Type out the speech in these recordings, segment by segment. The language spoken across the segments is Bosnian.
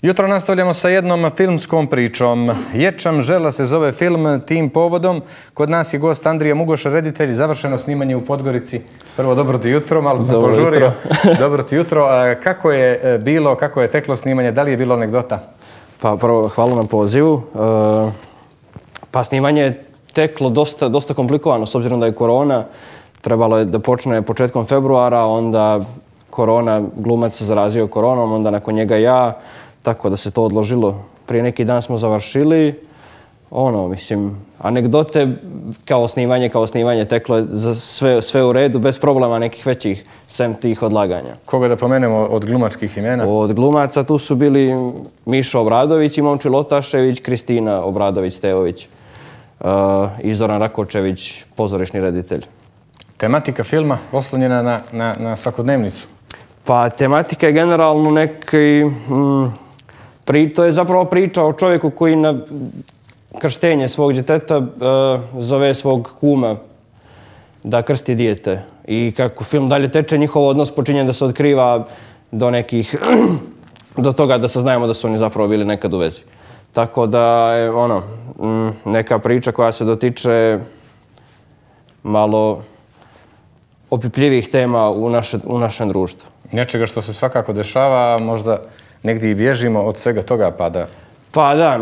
Jutro nastavljamo sa jednom filmskom pričom. Ječam žela se zove film, tim povodom. Kod nas je gost Andrija Mugoš, reditelj, završeno snimanje u Podgorici. Prvo, dobro ti jutro, malo sam požurio. Dobro ti jutro. Kako je bilo, kako je teklo snimanje, da li je bilo anegdota? Pa prvo, hvala na pozivu. Pa snimanje je teklo dosta komplikovano, s obzirom da je korona. Trebalo je da počne početkom februara, onda korona, glumac se zarazio koronom, onda nakon njega ja. Tako da se to odložilo. Prije neki dan smo završili. Anegdote kao snimanje teklo je za sve u redu, bez problema nekih većih, sem tih odlaganja. Koga da pomenemo od glumačkih imena? Od glumaca tu su bili Mišo Obradović i Momčil Lotašević, Kristina Obradović-Stevović i Zoran Rakočević, pozorišni reditelj. Tematika filma oslonjena na svakodnevnicu? Pa tematika je generalno neki... To je zapravo priča o čovjeku koji na krštenje svog djeteta zove svog kuma da krsti dijete. I kako film dalje teče, njihov odnos počinje da se otkriva do toga da saznajemo da su oni zapravo bili nekad u vezi. Tako da je neka priča koja se dotiče malo opipljivih tema u našem društvu. Nečega što se svakako dešava, možda negdje i bježimo od svega toga pada. Pa da,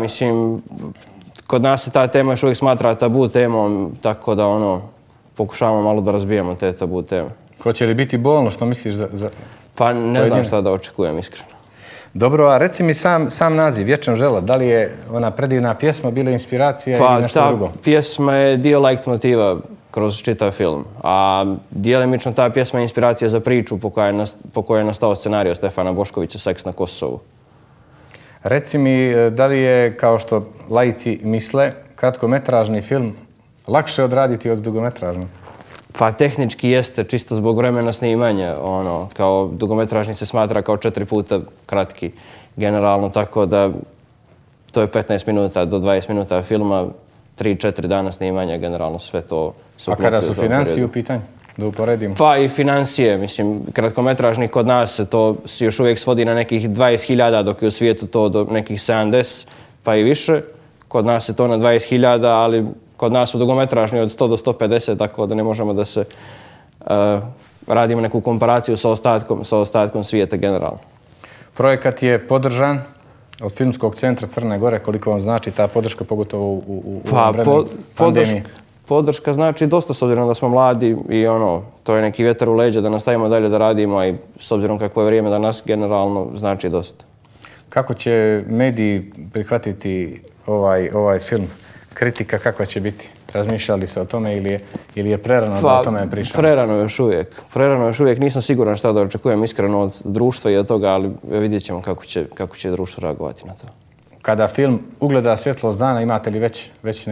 kod nas se ta tema još uvijek smatra tabu temom, tako da pokušavamo malo da razbijemo te tabu teme. Hoće li biti bolno, što misliš za... Pa ne znam šta da očekujem, iskreno. Dobro, a reci mi sam naziv, Ječam žela, da li je ona predivna pjesma bila inspiracija ili nešto drugo? Pa ta pjesma je dio leitmotiva kroz čitav film, a djelimično ta pjesma je inspiracija za priču po kojoj je nastao scenario Stefana Boškovića Seks na Kosovu. Reci mi, da li je, kao što laici misle, kratkometražni film lakše odraditi od dugometražnog? Pa tehnički jeste, čisto zbog vremena snimanja. Kao dugometražni se smatra kao 4 puta kratki generalno, tako da to je 15 minuta do 20 minuta filma, 3-4 dana snimanja, generalno sve to... A kada su financije u pitanju? Da uporedimo. Pa i financije, kratkometražni kod nas se to još uvijek svodi na nekih 20.000, dok je u svijetu to do nekih 70, pa i više. Kod nas je to na 20.000, ali kod nas su dugometražni od 100 do 150, tako da ne možemo da se radimo neku komparaciju sa ostatkom svijeta generalno. Projekat je podržan od Filmskog centra Crne Gore. Koliko vam znači ta podrška, pogotovo u vremenu pandemije? Podrška znači dosta, s obzirom da smo mladi i to je neki vjetar u leđa da nastavimo dalje da radimo, i s obzirom kako je vrijeme danas generalno znači dosta. Kako će mediji prihvatiti ovaj film? Kritika kakva će biti? Razmišljali se o tome ili je prerano da o tome pričamo? Prerano još uvijek. Prerano još uvijek. Nisam siguran šta da očekujem iskreno od društva i od toga, ali vidjet ćemo kako će društvo reagovati na to. Kada film ugleda svjetlost dana, imate li već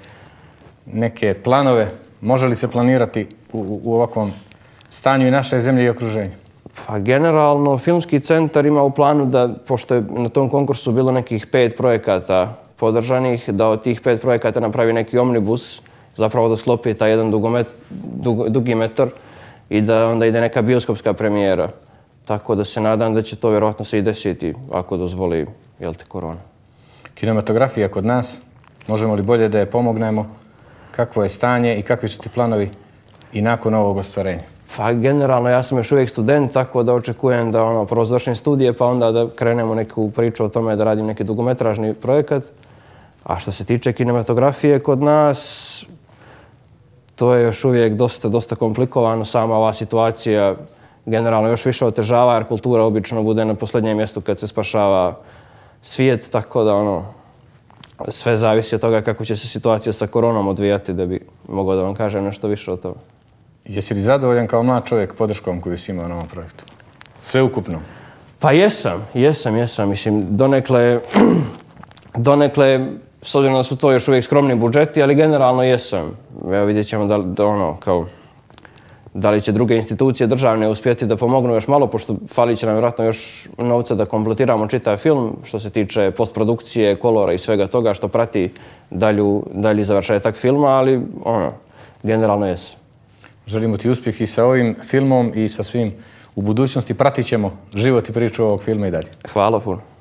neke planove? Može li se planirati u ovakvom stanju i naše zemlje i okruženju? Pa generalno, Filmski centar ima u planu da, pošto je na tom konkursu bilo nekih 5 projekata podržanih, da od tih 5 projekata napravi neki omnibus, zapravo da sklopi taj jedan dugi metar i da onda ide neka bioskopska premijera. Tako da se nadam da će to vjerojatno se i desiti ako dozvoli, korona. Kinematografija kod nas, možemo li bolje da je pomognemo? Kakvo je stanje i kakvi su ti planovi i nakon ovog ostvarenja? Pa generalno ja sam još uvijek student, tako da očekujem da prvo završim studije, pa onda da krenemo neku priču o tome da radim neki dugometražni projekat. A što se tiče kinematografije kod nas, to je još uvijek dosta komplikovano. Sama ova situacija generalno još više otežava, jer kultura obično bude na posljednjem mjestu kad se spašava svijet, tako da sve zavisi od toga kako će se situacija sa koronom odvijati, da bi mogao da vam kažem nešto više o tome. Jesi li zadovoljan kao mlad čovjek podrškom koju si imao na ovom projektu? Sve ukupno? Pa jesam. Donekle, s obzirom da su to još uvijek skromni budžeti, ali generalno jesam. Evo vidjet ćemo da li će druge institucije državne uspjeti da pomognu još malo, pošto falit će nam vjerojatno još novca da kompletiramo čitav film, što se tiče postprodukcije, kolora i svega toga što prati dalji završetak filma, ali generalno jesam. Želimo ti uspjeh i sa ovim filmom i sa svim u budućnosti. Pratit ćemo život i priču ovog filma i dalje. Hvala puno.